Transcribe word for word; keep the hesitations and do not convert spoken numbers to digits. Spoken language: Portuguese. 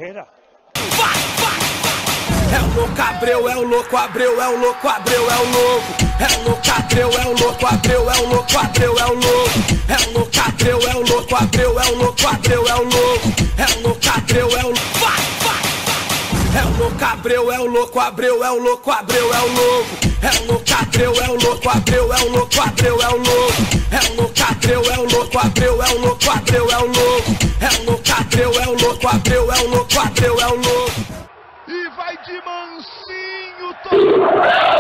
Queira. Vai, vai, vai. É o louco Abreu, é o louco Abreu, é o louco Abreu, é o louco. É o louco Abreu, é o louco Abreu, é o louco Abreu, é o louco. É o louco Abreu, é o louco Abreu, é o louco Abreu, é o louco. É o louco Abreu, é o vai, vai, vai. É o louco Abreu, é o louco Abreu, é o louco Abreu, é o louco. É o louco Abreu, é o louco Abreu, é o louco Abreu, é o louco. É o louco Abreu, é o louco Abreu, é o louco Abreu, é o louco. É o louco Abreu, é o louco Abreu, é o louco Abreu, é o louco. E vai de mansinho, todo